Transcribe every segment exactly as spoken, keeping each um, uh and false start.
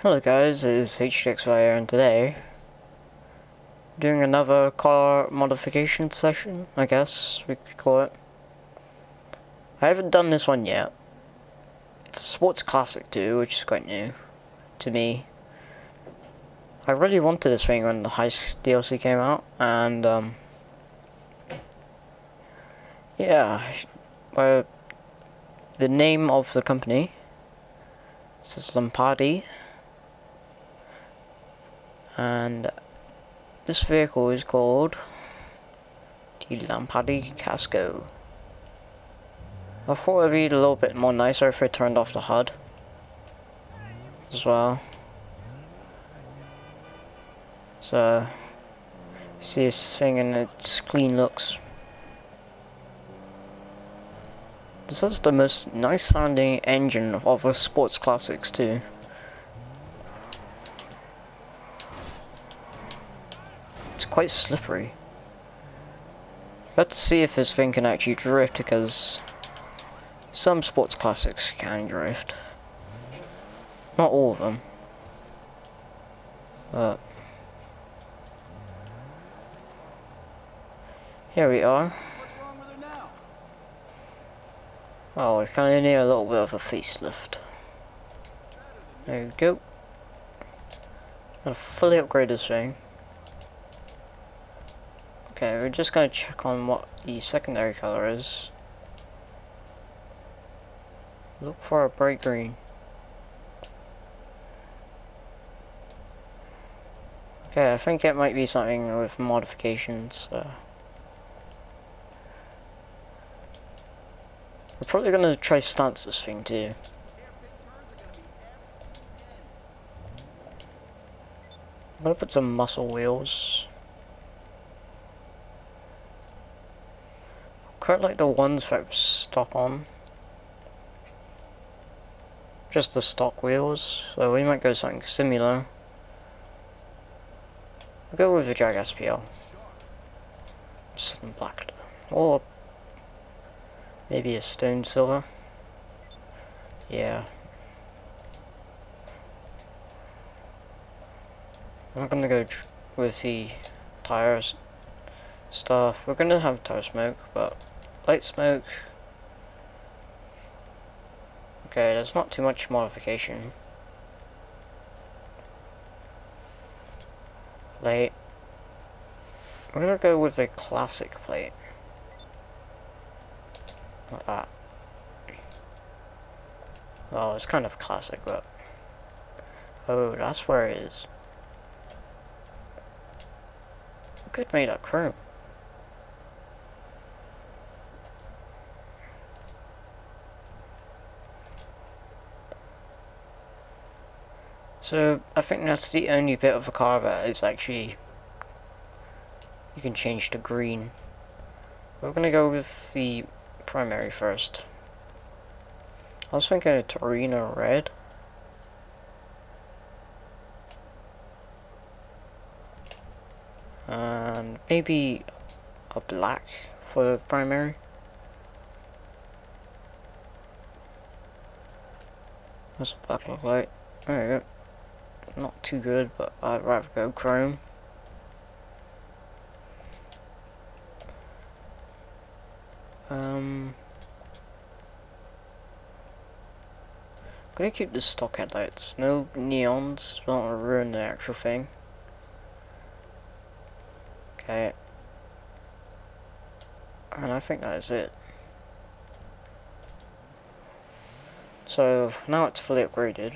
Hello guys, it's H D X Fire and today doing another car modification session, I guess we could call it. I haven't done this one yet. It's a sports classic too, which is quite new to me. I really wanted this thing when the Heist D L C came out, and um, yeah, well, the name of the company is Lampardi. And this vehicle is called the Lampardi Casco. I thought it would be a little bit more nicer if it turned off the H U D as well. So, you see this thing and its clean looks. This has the most nice sounding engine of the sports classics too. It's quite slippery. Let's see if this thing can actually drift, because some sports classics can drift. Not all of them. But here we are. What's wrong with her now? Oh, we kind of need a little bit of a facelift. There we go. Gotta fully upgrade this thing. Okay, we're just gonna check on what the secondary color is. Look for a bright green. Okay, I think it might be something with modifications. So. We're probably gonna try stance this thing too. I'm gonna put some muscle wheels. Quite like the ones that stock on. Just the stock wheels, so we might go something similar. We'll go with the Jag S P L. Just in black. Or maybe a stone silver. Yeah. I'm gonna go tr with the tires stuff. We're gonna have tire smoke, but light smoke. Okay, there's not too much modification. Plate. We're gonna go with a classic plate. Like that. Oh, it's kind of classic, but oh, that's where it is. We could make that chrome. So, I think that's the only bit of the car that is actually you can change to green. We're gonna go with the primary first. I was thinking a Torino red. And maybe a black for the primary. What's the black look like? There we go. Not too good, but I'd rather go chrome. Um, I'm gonna keep the stock headlights. No neons, don't want to ruin the actual thing. Okay. And I think that is it. So now it's fully upgraded.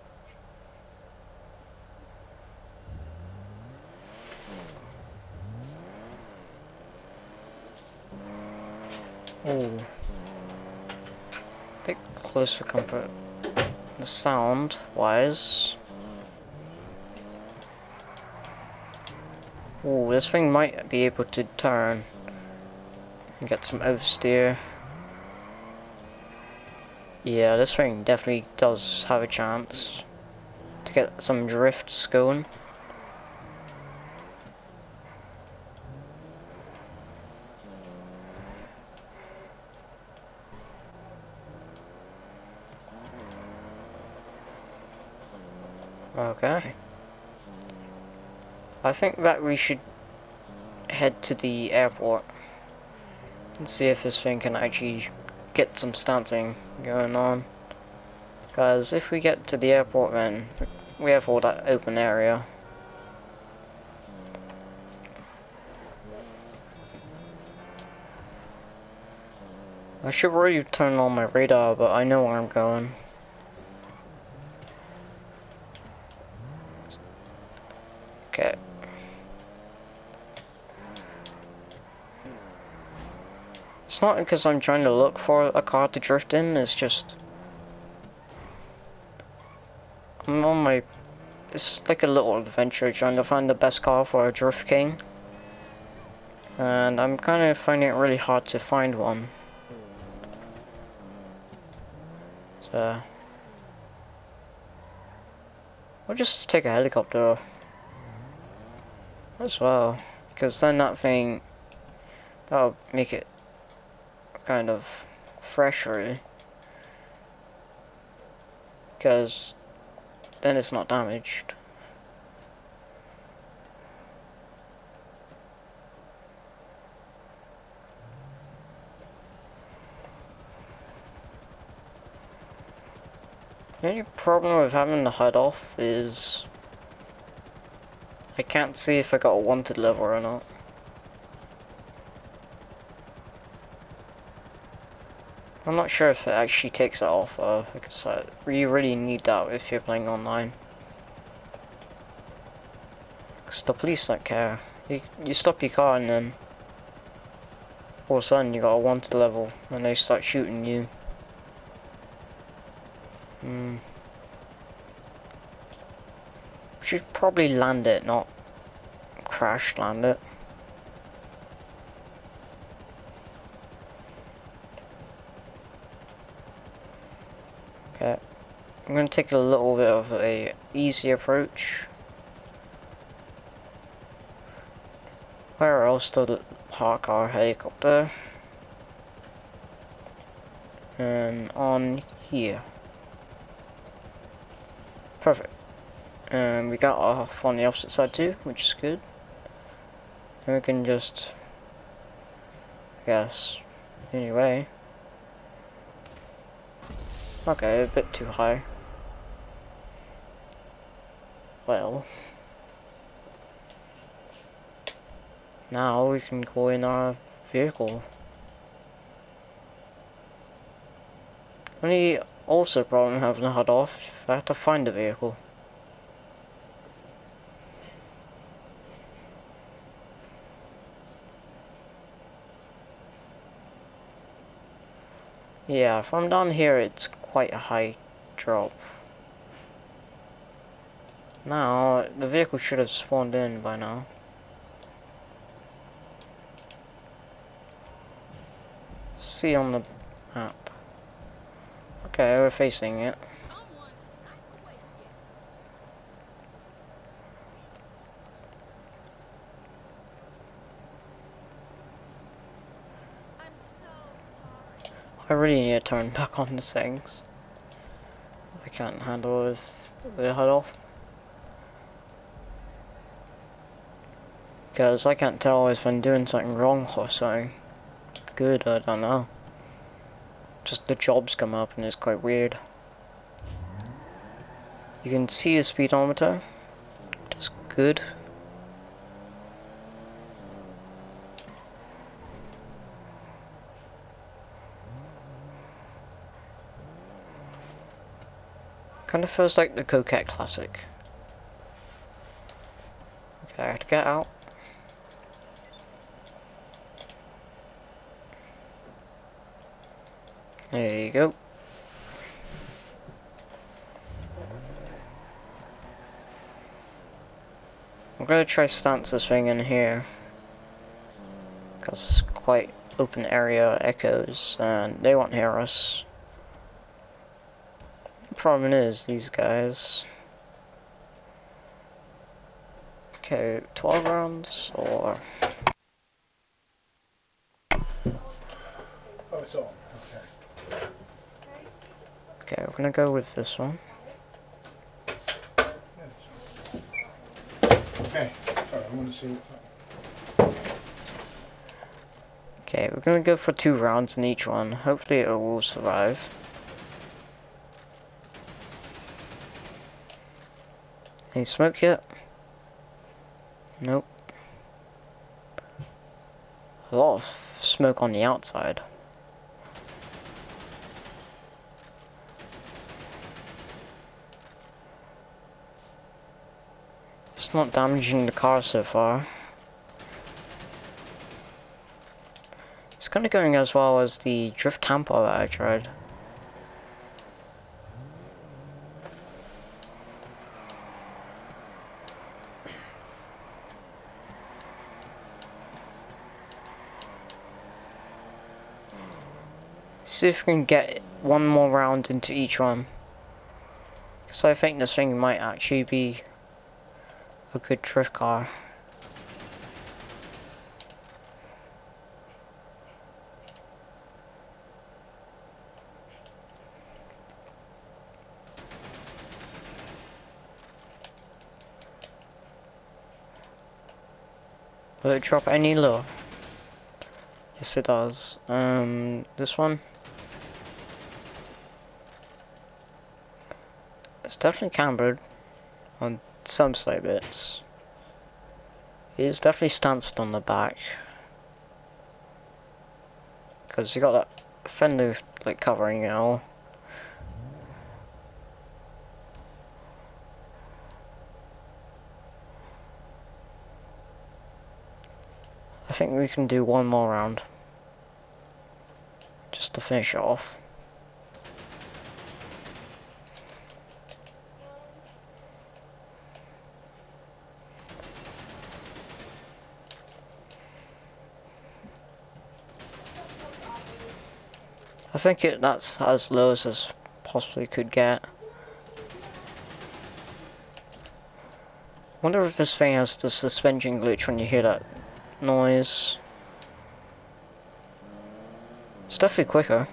Oh, bit close for comfort. The sound wise. Oh, this thing might be able to turn and get some oversteer. Yeah, this thing definitely does have a chance to get some drifts going. Okay. I think that we should head to the airport and see if this thing can actually get some stancing going on. Because if we get to the airport, then we have all that open area. I should really turn on my radar, but I know where I'm going. Okay. It's not because I'm trying to look for a car to drift in, it's just... I'm on my... It's like a little adventure trying to find the best car for a Drift King. And I'm kind of finding it really hard to find one. So... I'll just take a helicopter as well, because then that thing, that'll make it kind of fresher, because then it's not damaged. The only problem with having the H U D off is I can't see if I got a wanted level or not. I'm not sure if it actually takes it off, uh, because uh, you really need that if you're playing online. Because the police don't care. You, you stop your car and then all of a sudden you got a wanted level and they start shooting you. Hmm. Should probably land it, not crash land it. Okay, I'm gonna take a little bit of a easy approach. Where else to park our helicopter? And on here. Perfect. And we got off on the opposite side too, which is good. And we can just, I guess, anyway. Okay, a bit too high. Well, now we can go in our vehicle. Only also problem having a H U D off, I have to find the vehicle. Yeah, from down here it's quite a high drop. Now, the vehicle should have spawned in by now. See on the map. Okay, we're facing it. I really need to turn back on the settings. I can't handle with the H U D off. Because I can't tell if I'm doing something wrong or something good, I don't know. Just the jobs come up and it's quite weird. You can see the speedometer. That's good. Kind of feels like the Coquette Classic. Okay, I have to get out. There you go. I'm gonna try stance this thing in here. Because it's quite open area echoes and they won't hear us. The problem is these guys. Okay, twelve rounds or... Oh, it's on. Okay. Okay, we're gonna go with this one. Yeah, Hey, sorry, I want to see. Okay, we're gonna go for two rounds in each one. Hopefully it will survive. Any smoke yet? Nope. A lot of smoke on the outside. It's not damaging the car so far. It's kind of going as well as the drift tamper that I tried. See if we can get one more round into each one. Because I think this thing might actually be a good drift car. Will it drop any lower? Yes it does. Um, this one? It's definitely cambered on some slight bits. It's definitely stanced on the back. Because you got that fender like covering it all. I think we can do one more round. Just to finish it off. I think it that's as low as it possibly could get. Wonder if this thing has the suspension glitch when you hear that noise. It's definitely quicker.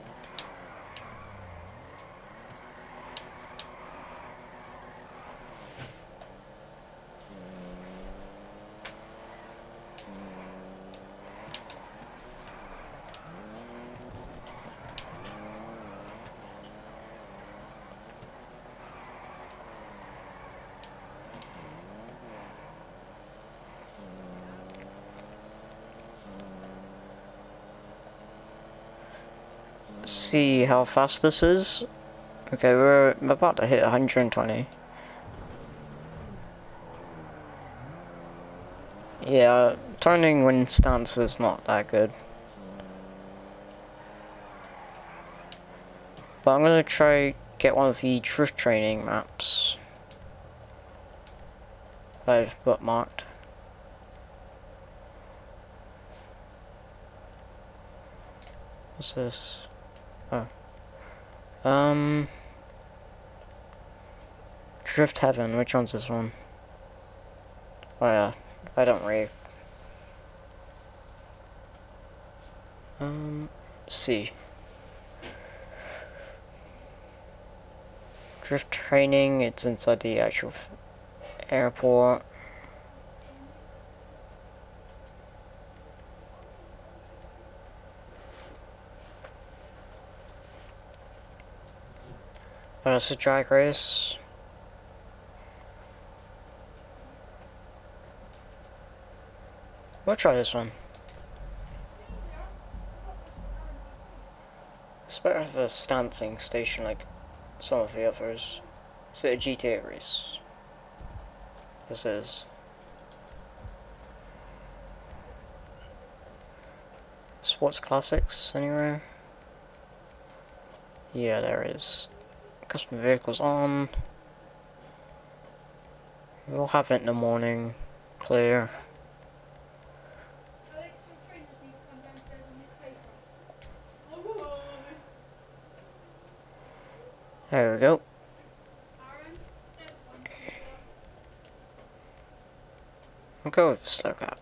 See how fast this is. Okay, we're about to hit one hundred twenty. Yeah, turning when stance is not that good. But I'm gonna try get one of the drift training maps I've bookmarked. What's this? Oh. Um. Drift Heaven, which one's this one? Oh yeah, I don't read. Um, C. Drift training, it's inside the actual airport. Oh, it's a drag race. We'll try this one. It's better of a stancing station like some of the others. Is it a G T A race? This is. Sports Classics anywhere? Yeah, there is. Custom vehicles on. We'll have it in the morning. Clear. There we go. I'll go with slow cap.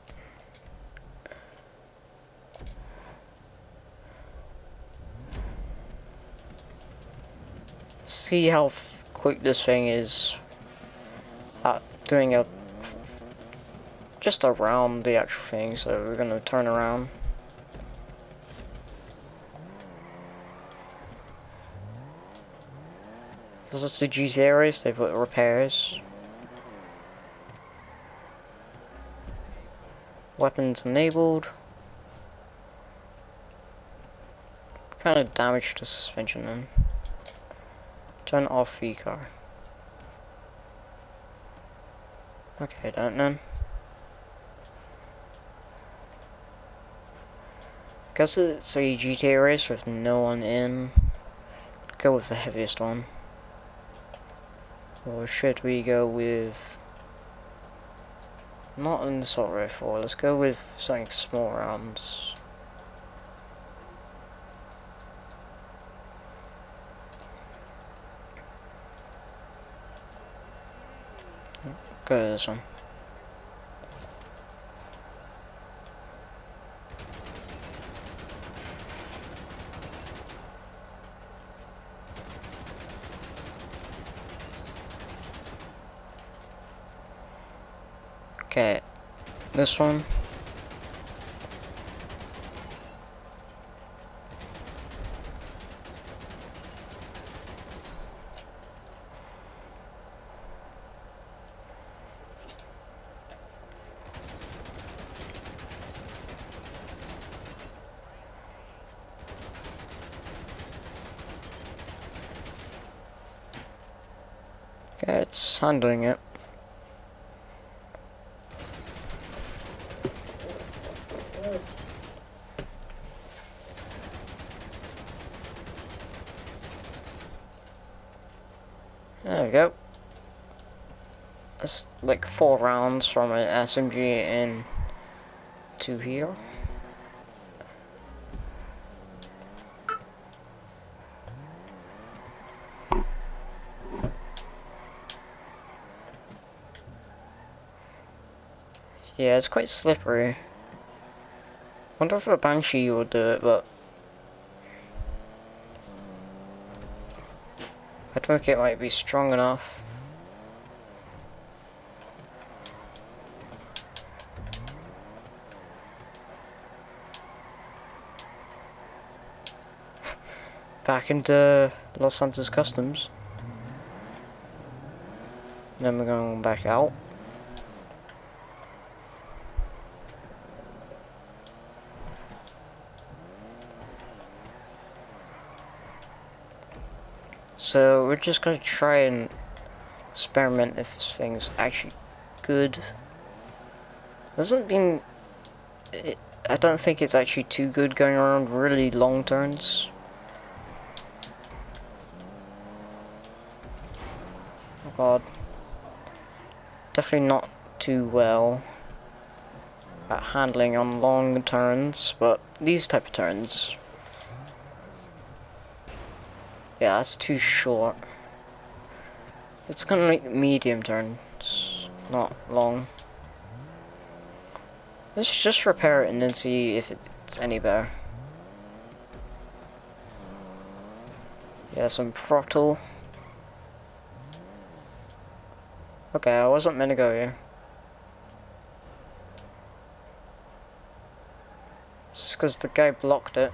See how f quick this thing is at doing a just around the actual thing, so we're gonna turn around. This is the G T A race, they put repairs. Weapons enabled. Kind of damage the suspension then. Turn off V car. Okay, don't then. Because it's a G T A race with no one in, go with the heaviest one. Or should we go with... not an assault rifle, let's go with something small rounds. Go with this one. Okay, this one. Okay, it's handling it. There we go. That's like four rounds from an S M G in to here. Yeah, it's quite slippery. Wonder if a Banshee would do it, but I think it might be strong enough. Back into Los Santos Customs. Then we're going back out. So we're just gonna try and experiment if this thing's actually good. Hasn't been. It, I don't think it's actually too good going around really long turns. Oh god. Definitely not too well at handling on long turns, but these type of turns. Yeah, that's too short. It's gonna make medium turns, not long. Let's just repair it and then see if it's any better. Yeah, some throttle. Okay, I wasn't meant to go here. It's because the guy blocked it.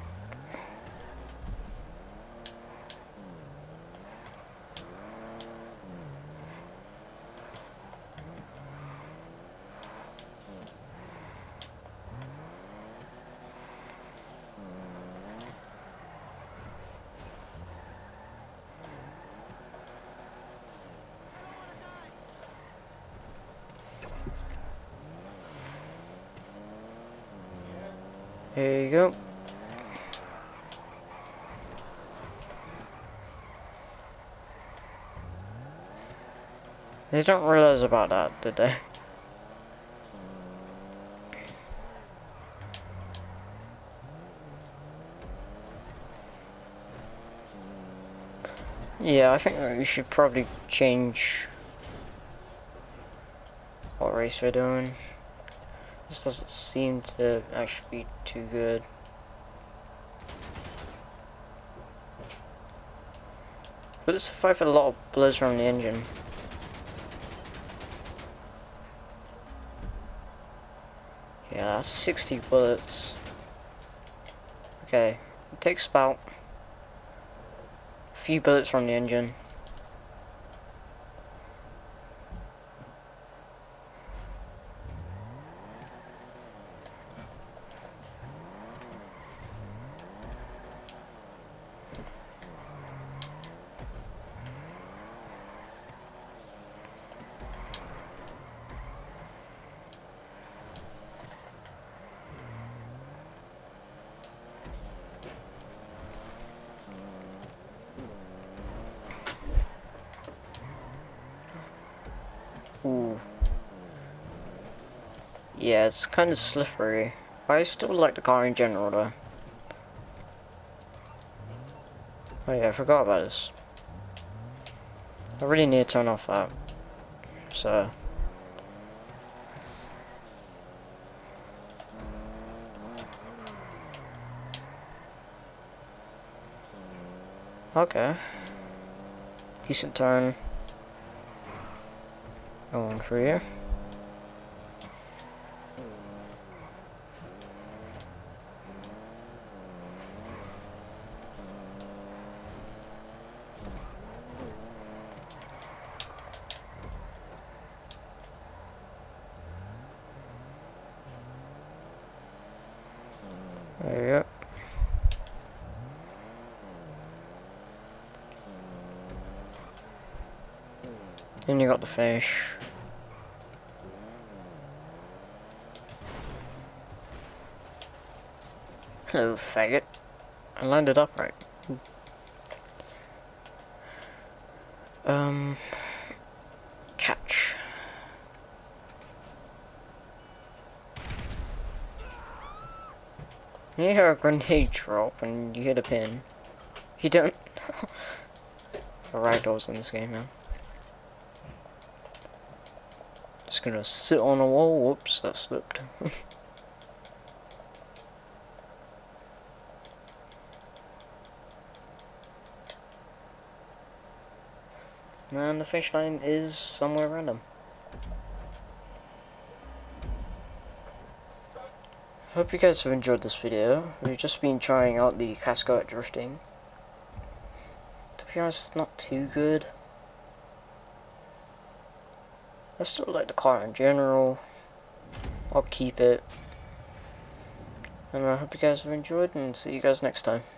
Here you go. They don't realize about that, did they? Yeah, I think we should probably change what race we're doing. This doesn't seem to actually be too good. But it's survived a lot of blows from the engine. Yeah, that's sixty bullets. Okay, it takes about a few bullets from the engine. Ooh. Yeah, it's kind of slippery. I still like the car in general though. Oh yeah, I forgot about this. I really need to turn off that. So. Okay. Decent turn. Going for you. There you go. Then you got the finish. Hello, faggot. I lined it up right. Um, catch. You hear a grenade drop and you hit a pin. You don't. The ragdolls in this game, man. Just gonna sit on a wall. Whoops, that slipped. And the finish line is somewhere random. Hope you guys have enjoyed this video. We've just been trying out the Cascade drifting. To be honest, it's not too good. I still like the car in general. I'll keep it. And I hope you guys have enjoyed and see you guys next time.